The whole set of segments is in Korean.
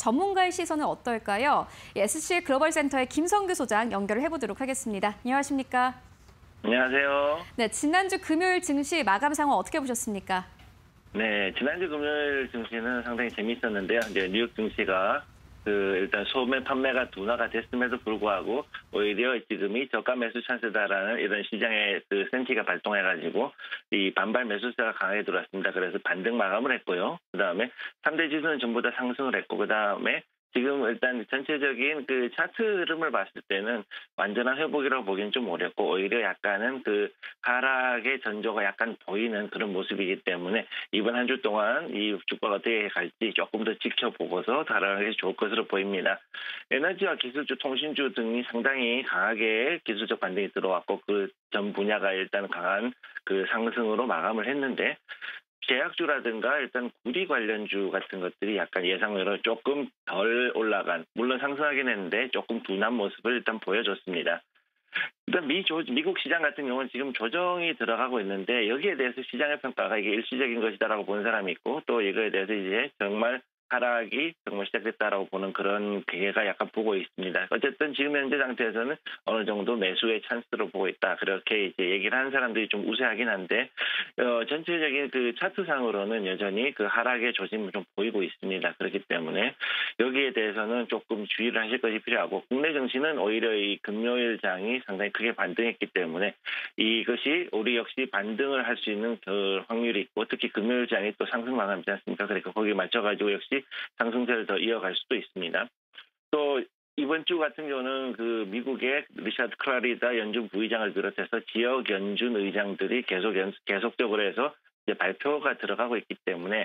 전문가의 시선은 어떨까요? SC 글로벌 센터의 김성규 소장 연결을 해보도록 하겠습니다. 안녕하십니까? 안녕하세요. 네, 지난주 금요일 증시 마감 상황 어떻게 보셨습니까? 네, 지난주 금요일 증시는 상당히 재미있었는데요. 이제 뉴욕 증시가 일단 소매 판매가 둔화가 됐음에도 불구하고 오히려 지금이 저가 매수 찬스다라는 이런 시장의 센티가 발동해가지고 이 반발 매수세가 강하게 들어왔습니다. 그래서 반등 마감을 했고요. 그다음에 3대 지수는 전부 다 상승을 했고 그다음에 지금 일단 전체적인 차트 흐름을 봤을 때는 완전한 회복이라고 보기는 좀 어렵고 오히려 약간은 하락의 전조가 약간 보이는 그런 모습이기 때문에 이번 한 주 동안 이 주가가 어떻게 갈지 조금 더 지켜보고서 달아나는 게 좋을 것으로 보입니다. 에너지와 기술주, 통신주 등이 상당히 강하게 기술적 반등이 들어왔고 그 전 분야가 일단 강한 상승으로 마감을 했는데 제약주라든가 일단 구리 관련주 같은 것들이 약간 예상외로 조금 덜 올라간, 물론 상승하긴 했는데 조금 둔한 모습을 일단 보여줬습니다. 일단 미국 시장 같은 경우는 지금 조정이 들어가고 있는데 여기에 대해서 시장의 평가가 이게 일시적인 것이다라고 보는 사람이 있고 또 이거에 대해서 이제 정말 하락이 정말 시작됐다라고 보는 그런 계기가 약간 보고 있습니다. 어쨌든 지금 현재 상태에서는 어느 정도 매수의 찬스로 보고 있다. 그렇게 이제 얘기를 하는 사람들이 좀 우세하긴 한데 전체적인 차트상으로는 여전히 하락의 조짐을 좀 보이고 있습니다. 그렇기 때문에 여기에 대해서는 조금 주의를 하실 것이 필요하고 국내 증시는 오히려 이 금요일 장이 상당히 크게 반등했기 때문에 이것이 우리 역시 반등을 할 수 있는 확률이 있고 특히 금요일 장이 또 상승 마감이지 않습니까? 그러니까 거기에 맞춰가지고 역시 상승세를 더 이어갈 수도 있습니다. 또 이번 주 같은 경우는 미국의 리차드 클라리다 연준 부의장을 비롯해서 지역 연준 의장들이 계속적으로 해서 이제 발표가 들어가고 있기 때문에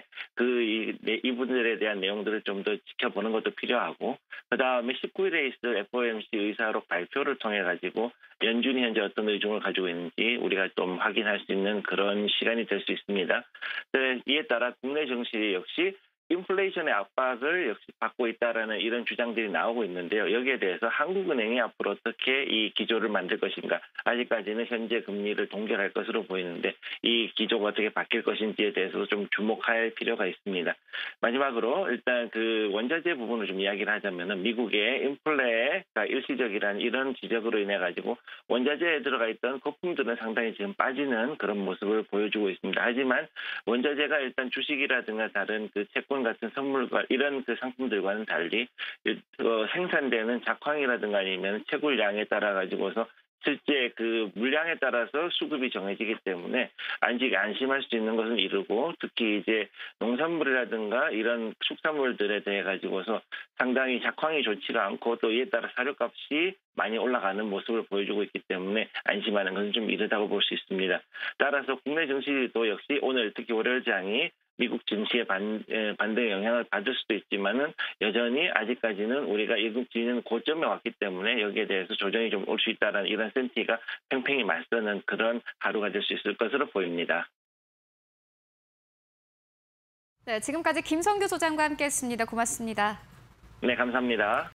이분들에 대한 내용들을 좀 더 지켜보는 것도 필요하고 그다음에 19일에 있을 FOMC 의사록 발표를 통해 가지고 연준이 현재 어떤 의중을 가지고 있는지 우리가 좀 확인할 수 있는 그런 시간이 될 수 있습니다. 이에 따라 국내 증시 역시 인플레이션의 압박을 역시 받고 있다라는 이런 주장들이 나오고 있는데요. 여기에 대해서 한국은행이 앞으로 어떻게 이 기조를 만들 것인가. 아직까지는 현재 금리를 동결할 것으로 보이는데 이 기조가 어떻게 바뀔 것인지에 대해서도 좀 주목할 필요가 있습니다. 마지막으로 일단 원자재 부분을 좀 이야기를 하자면은 미국의 인플레가 일시적이라는 이런 지적으로 인해 가지고 원자재에 들어가 있던 거품들은 상당히 지금 빠지는 그런 모습을 보여주고 있습니다. 하지만 원자재가 일단 주식이라든가 다른 채권 같은 선물과 이런 상품들과는 달리 생산되는 작황이라든가 아니면 채굴량에 따라 가지고서 실제 물량에 따라서 수급이 정해지기 때문에 아직 안심할 수 있는 것은 이르고 특히 이제 농산물이라든가 이런 축산물들에 대해 가지고서 상당히 작황이 좋지가 않고 또 이에 따라 사료값이 많이 올라가는 모습을 보여주고 있기 때문에 안심하는 것은 좀 이르다고 볼 수 있습니다. 따라서 국내 증시도 역시 오늘 특히 월요일 장이 미국 증시의 반등의 영향을 받을 수도 있지만은 여전히 아직까지는 우리가 미국 증시는 고점에 왔기 때문에 여기에 대해서 조정이 좀 올 수 있다는 이런 센티가 팽팽히 맞서는 그런 하루가 될 수 있을 것으로 보입니다. 네, 지금까지 김성규 소장과 함께했습니다. 고맙습니다. 네, 감사합니다.